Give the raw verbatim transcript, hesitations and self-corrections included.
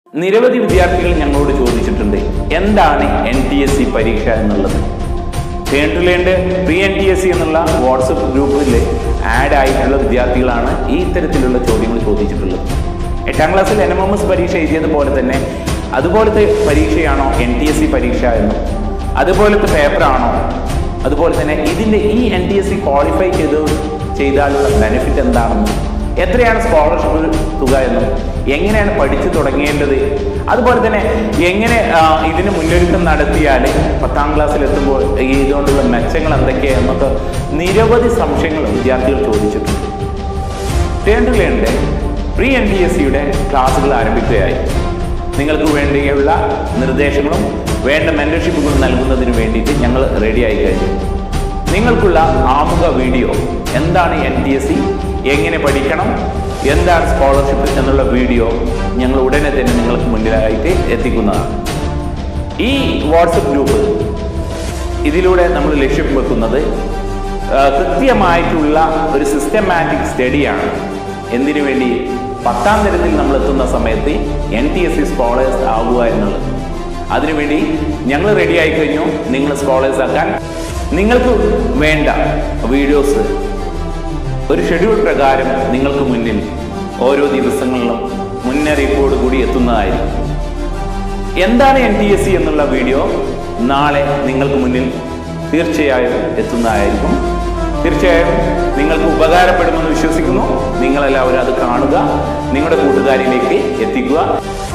നിരവധി വിദ്യാർത്ഥികൾ ഞങ്ങളോട് ചോദിച്ചിട്ടുണ്ട് എന്താണ് എൻ ടി എസ് സി പരീക്ഷ എന്നുള്ളത്. കേട്ടുലേണ്ട് pre N T S C എന്നുള്ള വാട്സപ്പ് ഗ്രൂപ്പിൽ ആഡ് ആയിട്ടുള്ള വിദ്യാർത്ഥികളാണ് ഈ ഇത്തരത്തിലുള്ള ചോദ്യങ്ങൾ ചോദിച്ചിട്ടുള്ളത്. എട്ടാം ക്ലാസ്സിൽ എൻ എം എം എസ് പരീക്ഷ എഴുതിയതുപോലെ തന്നെ അതുപോലത്തെ പരീക്ഷയാണോ എൻ ടി എസ് സി പരീക്ഷ എന്നും അതുപോലത്തെ പേപ്പറാണോ, അതുപോലെ തന്നെ ഇതിൻ്റെ ഈ N T S C qualify ചെയ്ത് ചെയ്താലുള്ള ബെനിഫിറ്റ് എന്താണെന്നും എത്രയാണ് സ്കോളർഷിപ്പ് തുക എന്നും എങ്ങനെയാണ് പഠിച്ചു തുടങ്ങേണ്ടത്, അതുപോലെ തന്നെ എങ്ങനെ ഇതിന് മുന്നൊരുക്കം നടത്തിയാൽ പത്താം ക്ലാസ്സിലെത്തുമ്പോൾ ഇതുകൊണ്ടുള്ള മെച്ചങ്ങൾ എന്തൊക്കെയാണെന്നൊക്കെ നിരവധി സംശയങ്ങൾ വിദ്യാർത്ഥികൾ ചോദിച്ചിട്ടുണ്ട്. കേണ്ടുലേണ്ട് പ്രീ എൻ ടി എസ് സിയുടെ ക്ലാസ്സുകൾ ആരംഭിക്കുകയായി. നിങ്ങൾക്ക് വേണ്ടിയുള്ള നിർദ്ദേശങ്ങളും വേണ്ട മെന്റർഷിപ്പുകളും നൽകുന്നതിന് വേണ്ടിയിട്ട് ഞങ്ങൾ റെഡിയായി കഴിഞ്ഞു. നിങ്ങൾക്കുള്ള ആമുഖ വീഡിയോ എന്താണ് എൻ ടി എസ് സി, എങ്ങനെ പഠിക്കണം, എന്താണ് സ്കോളർഷിപ്പ് എന്നുള്ള വീഡിയോ ഞങ്ങൾ ഉടനെ തന്നെ നിങ്ങൾക്ക് മുന്നിലായിട്ട് എത്തിക്കുന്നതാണ്. ഈ വാട്സപ്പ് ഗ്രൂപ്പ് ഇതിലൂടെ നമ്മൾ ലക്ഷ്യം വെക്കുന്നത് കൃത്യമായിട്ടുള്ള ഒരു സിസ്റ്റമാറ്റിക് സ്റ്റഡിയാണ്. എന്തിനു വേണ്ടി? പത്താം തരത്തിൽ നമ്മൾ എത്തുന്ന സമയത്ത് N T S C scholars ആവുക എന്നുള്ളത്. അതിനുവേണ്ടി ഞങ്ങൾ റെഡി ആയി കഴിഞ്ഞു നിങ്ങൾ സ്കോളേഴ്സ് ആക്കാൻ. നിങ്ങൾക്ക് വേണ്ട വീഡിയോസ് ഒരു ഷെഡ്യൂൾ പ്രകാരം നിങ്ങൾക്ക് മുന്നിൽ ഓരോ ദിവസങ്ങളിലും മുന്നറിയിപ്പോട് കൂടി എത്തുന്നതായിരിക്കും. എന്താണ് എൻ ടി എസ് സി എന്നുള്ള വീഡിയോ നാളെ നിങ്ങൾക്ക് മുന്നിൽ തീർച്ചയായും എത്തുന്നതായിരിക്കും. തീർച്ചയായും നിങ്ങൾക്ക് ഉപകാരപ്പെടുമെന്ന് വിശ്വസിക്കുന്നു. നിങ്ങളെല്ലാവരും അത് കാണുക, നിങ്ങളുടെ കൂട്ടുകാരിലേക്ക് എത്തിക്കുക.